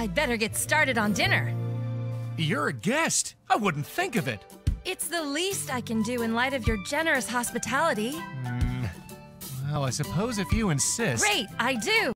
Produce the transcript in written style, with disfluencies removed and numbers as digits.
I'd better get started on dinner. You're a guest. I wouldn't think of it. It's the least I can do in light of your generous hospitality. Well, I suppose if you insist. Great, I do.